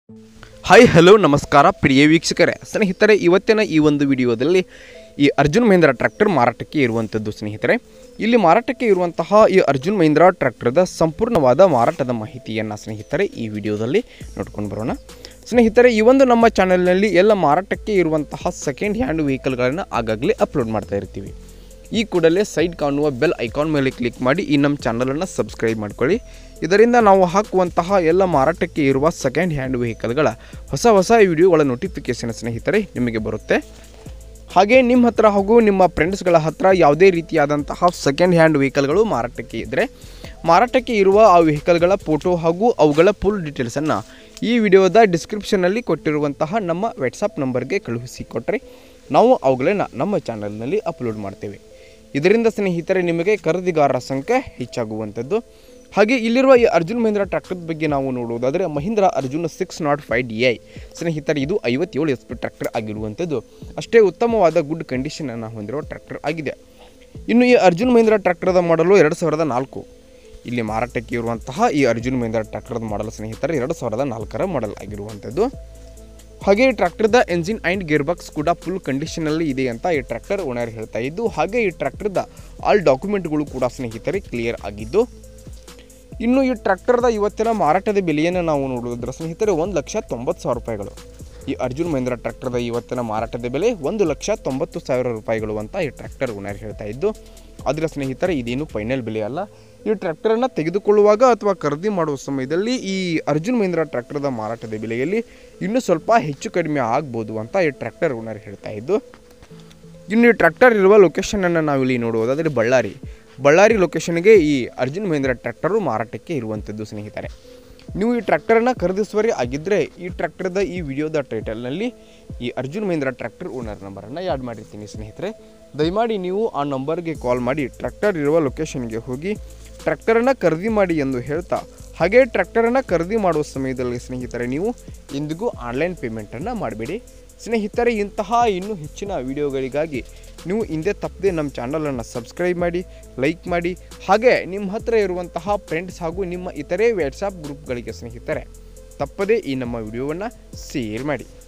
Hi hello ನಮಸ್ಕಾರ ಪ್ರಿಯ ವೀಕ್ಷಕರೇ ಸ್ನೇಹಿತರೆ, ಇವತ್ತಿನ ಈ ಒಂದು ವಿಡಿಯೋದಲ್ಲಿ ಈ ಅರ್ಜುನ್ ಮಹೀಂದ್ರ ಟ್ರ್ಯಾಕ್ಟರ್ ಮಾರಾಟಕ್ಕೆ ಇರುವಂಥದ್ದು. ಸ್ನೇಹಿತರೆ, ಇಲ್ಲಿ ಮಾರಾಟಕ್ಕೆ ಇರುವಂತಹ ಈ ಅರ್ಜುನ್ ಮಹೀಂದ್ರ ಟ್ರ್ಯಾಕ್ಟರ್ದ ಸಂಪೂರ್ಣವಾದ ಮಾರಾಟದ ಮಾಹಿತಿಯನ್ನು ಸ್ನೇಹಿತರೆ ಈ ವಿಡಿಯೋದಲ್ಲಿ ನೋಡ್ಕೊಂಡು ಬರೋಣ. ಸ್ನೇಹಿತರೆ, ಈ ಒಂದು ನಮ್ಮ ಚಾನಲ್ನಲ್ಲಿ ಎಲ್ಲ ಮಾರಾಟಕ್ಕೆ ಇರುವಂತಹ ಸೆಕೆಂಡ್ ಹ್ಯಾಂಡ್ ವೆಹಿಕಲ್ಗಳನ್ನು ಆಗಾಗಲೇ ಅಪ್ಲೋಡ್ ಮಾಡ್ತಾ ಇರ್ತೀವಿ. ಈ ಕೂಡಲೇ ಸೈಡ್ ಕಾಣುವ ಬೆಲ್ ಐಕಾನ್ ಮೇಲೆ ಕ್ಲಿಕ್ ಮಾಡಿ ಈ ನಮ್ಮ ಚಾನಲನ್ನು ಸಬ್ಸ್ಕ್ರೈಬ್ ಮಾಡ್ಕೊಳ್ಳಿ. ಇದರಿಂದ ನಾವು ಹಾಕುವಂತಹ ಎಲ್ಲ ಮಾರಾಟಕ್ಕೆ ಇರುವ ಸೆಕೆಂಡ್ ಹ್ಯಾಂಡ್ ವೆಹಿಕಲ್ಗಳ ಹೊಸ ವಿಡಿಯೋಗಳ ನೋಟಿಫಿಕೇಷನ್ ಸ್ನೇಹಿತರೆ ನಿಮಗೆ ಬರುತ್ತೆ. ಹಾಗೆ ನಿಮ್ಮ ಹತ್ರ ಹಾಗೂ ನಿಮ್ಮ ಫ್ರೆಂಡ್ಸ್ಗಳ ಹತ್ರ ಯಾವುದೇ ರೀತಿಯಾದಂತಹ ಸೆಕೆಂಡ್ ಹ್ಯಾಂಡ್ ವೆಹಿಕಲ್ಗಳು ಮಾರಾಟಕ್ಕೆ ಇದ್ದರೆ ಮಾರಾಟಕ್ಕೆ ಇರುವ ಆ ವೆಹಿಕಲ್ಗಳ ಫೋಟೋ ಹಾಗೂ ಅವುಗಳ ಫುಲ್ ಡೀಟೇಲ್ಸನ್ನು ಈ ವಿಡಿಯೋದ ಡಿಸ್ಕ್ರಿಪ್ಷನ್ನಲ್ಲಿ ಕೊಟ್ಟಿರುವಂತಹ ನಮ್ಮ ವಾಟ್ಸಪ್ ನಂಬರ್ಗೆ ಕಳುಹಿಸಿಕೊಟ್ರೆ ನಾವು ಅವುಗಳನ್ನು ನಮ್ಮ ಚಾನಲ್ನಲ್ಲಿ ಅಪ್ಲೋಡ್ ಮಾಡ್ತೇವೆ. ಇದರಿಂದ ಸ್ನೇಹಿತರೆ ನಿಮಗೆ ಖರೀದಿಗಾರರ ಸಂಖ್ಯೆ ಹೆಚ್ಚಾಗುವಂಥದ್ದು. ಹಾಗೆ ಇಲ್ಲಿರುವ ಈ ಅರ್ಜುನ್ ಮಹೀಂದ್ರ ಟ್ರ್ಯಾಕ್ಟರ್ ಬಗ್ಗೆ ನಾವು ನೋಡುವುದಾದರೆ ಮಹೀಂದ್ರ ಅರ್ಜುನ್ 605DI ಸ್ನೇಹಿತರೆ, ಇದು 57 HP ಟ್ರ್ಯಾಕ್ಟರ್ ಆಗಿರುವಂಥದ್ದು. ಅಷ್ಟೇ ಉತ್ತಮವಾದ ಗುಡ್ ಕಂಡೀಷನನ್ನು ಹೊಂದಿರುವ ಟ್ರ್ಯಾಕ್ಟರ್ ಆಗಿದೆ. ಇನ್ನು ಈ ಅರ್ಜುನ್ ಮಹೀಂದ್ರ ಟ್ರ್ಯಾಕ್ಟರ್ದ ಮಾಡಲು 2004 ಇಲ್ಲಿ ಮಾರಾಟಕ್ಕೆ ಇರುವಂತಹ ಈ ಅರ್ಜುನ್ ಮಹೀಂದ್ರ ಟ್ರ್ಯಾಕ್ಟರ್ದ ಮಾಡಲ್ ಸ್ನೇಹಿತರೆ 2004ರ ಮಾಡಲ್ ಆಗಿರುವಂಥದ್ದು. ಹಾಗೆ ಈ ಟ್ರ್ಯಾಕ್ಟರ್ದ ಎಂಜಿನ್ ಆ್ಯಂಡ್ ಗೇರ್ ಬಾಕ್ಸ್ ಕೂಡ ಫುಲ್ ಕಂಡೀಷನಲ್ಲಿ ಇದೆ ಅಂತ ಈ ಟ್ರ್ಯಾಕ್ಟರ್ ಓನರ್ ಹೇಳ್ತಾ ಇದ್ದು, ಹಾಗೆ ಈ ಟ್ರ್ಯಾಕ್ಟರ್ದ ಆಲ್ ಡಾಕ್ಯುಮೆಂಟ್ಗಳು ಕೂಡ ಸ್ನೇಹಿತರೆ ಕ್ಲಿಯರ್ ಆಗಿದ್ದು. ಇನ್ನು ಈ ಟ್ರ್ಯಾಕ್ಟರ್ದ ಇವತ್ತಿನ ಮಾರಾಟದ ಬೆಲೆಯನ್ನು ನಾವು ನೋಡೋದ್ರ ಸ್ನೇಹಿತರೆ 1,90,000 ರೂಪಾಯಿಗಳು. ಈ ಅರ್ಜುನ್ ಮಹೀಂದ್ರ ಟ್ರ್ಯಾಕ್ಟರ್ದ ಇವತ್ತಿನ ಮಾರಾಟದ ಬೆಲೆ 1,90,000 ರೂಪಾಯಿಗಳು ಅಂತ ಈ ಟ್ರ್ಯಾಕ್ಟರ್ ಓನರ್ ಹೇಳ್ತಾ ಇದ್ದು. ಆದರೆ ಸ್ನೇಹಿತರೆ, ಇದೇನು ಫೈನಲ್ ಬೆಲೆ ಅಲ್ಲ. ಈ ಟ್ರ್ಯಾಕ್ಟರನ್ನು ತೆಗೆದುಕೊಳ್ಳುವಾಗ ಅಥವಾ ಖರೀದಿ ಮಾಡುವ ಸಮಯದಲ್ಲಿ ಈ ಅರ್ಜುನ್ ಮಹೀಂದ್ರ ಟ್ರ್ಯಾಕ್ಟರ್ದ ಮಾರಾಟದ ಬೆಲೆಯಲ್ಲಿ ಇನ್ನೂ ಸ್ವಲ್ಪ ಹೆಚ್ಚು ಕಡಿಮೆ ಆಗ್ಬೋದು ಅಂತ ಈ ಟ್ರ್ಯಾಕ್ಟರ್ ಓನರ್ ಹೇಳ್ತಾ ಇದ್ದು. ಇನ್ನು ಈ ಟ್ರ್ಯಾಕ್ಟರ್ ಇರುವ ಲೊಕೇಶನನ್ನು ನಾವಿಲ್ಲಿ ನೋಡುವುದಾದರೆ ಬಳ್ಳಾರಿ ಲೊಕೇಶನ್ಗೆ ಈ ಅರ್ಜುನ್ ಮಹೀಂದ್ರ ಟ್ರ್ಯಾಕ್ಟರು ಮಾರಾಟಕ್ಕೆ ಇರುವಂಥದ್ದು. ಸ್ನೇಹಿತರೆ, ನೀವು ಈ ಟ್ರ್ಯಾಕ್ಟರನ್ನು ಖರೀದಿಸುವರೇ ಆಗಿದ್ದರೆ ಈ ಟ್ರ್ಯಾಕ್ಟರ್ದ ಈ ವಿಡಿಯೋದ ಟೈಟಲ್ನಲ್ಲಿ ಈ ಅರ್ಜುನ್ ಮಹೀಂದ್ರ ಟ್ರ್ಯಾಕ್ಟರ್ ಓನರ್ ನಂಬರನ್ನು ಆ್ಯಡ್ ಮಾಡಿರ್ತೀನಿ. ಸ್ನೇಹಿತರೆ, ದಯಮಾಡಿ ನೀವು ಆ ನಂಬರ್ಗೆ ಕಾಲ್ ಮಾಡಿ ಟ್ರ್ಯಾಕ್ಟರ್ ಇರುವ ಲೊಕೇಶನ್ಗೆ ಹೋಗಿ ಟ್ರ್ಯಾಕ್ಟರನ್ನು ಖರೀದಿ ಮಾಡಿ ಎಂದು ಹೇಳ್ತಾ, ಹಾಗೆ ಟ್ರ್ಯಾಕ್ಟರನ್ನು ಖರೀದಿ ಮಾಡುವ ಸಮಯದಲ್ಲಿ ಸ್ನೇಹಿತರೆ ನೀವು ಎಂದಿಗೂ ಆನ್ಲೈನ್ ಪೇಮೆಂಟನ್ನು ಮಾಡಬೇಡಿ. ಸ್ನೇಹಿತರೆ, ಇಂತಹ ಇನ್ನೂ ಹೆಚ್ಚಿನ ವಿಡಿಯೋಗಳಿಗಾಗಿ ನೀವು ಹಿಂದೆ ತಪ್ಪದೆ ನಮ್ಮ ಚಾನಲನ್ನು ಸಬ್ಸ್ಕ್ರೈಬ್ ಮಾಡಿ, ಲೈಕ್ ಮಾಡಿ, ಹಾಗೆ ನಿಮ್ಮ ಹತ್ರ ಇರುವಂತಹ ಫ್ರೆಂಡ್ಸ್ ಹಾಗೂ ನಿಮ್ಮ ಇತರೆ ವಾಟ್ಸಪ್ ಗ್ರೂಪ್ಗಳಿಗೆ ಸ್ನೇಹಿತರೆ ತಪ್ಪದೇ ಈ ನಮ್ಮ ವಿಡಿಯೋವನ್ನು ಶೇರ್ ಮಾಡಿ.